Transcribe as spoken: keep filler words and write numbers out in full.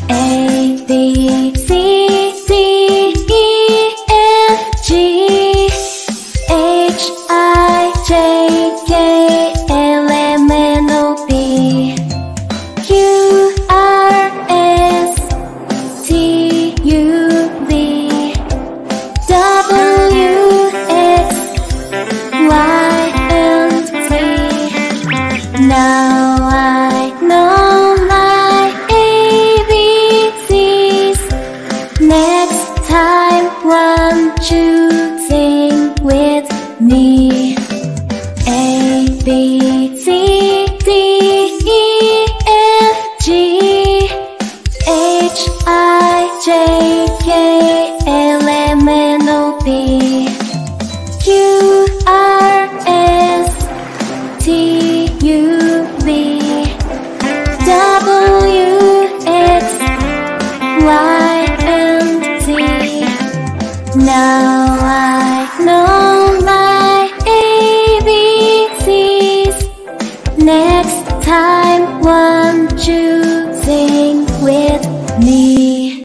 A, B, C, D, E, F, G, H, I, J, K, L, M, N, O, P, Q, R, S, T, U, V, W, X, Y, and Z. Now I know my A B Cs. Next time, won't you sing with me? A, B, C, D, E, F, G, H, I, J, K, L, M, N, O, P, Q, R, S, T, U, V, W, X, Y, and Z. Now I know my A B Cs. Next time, one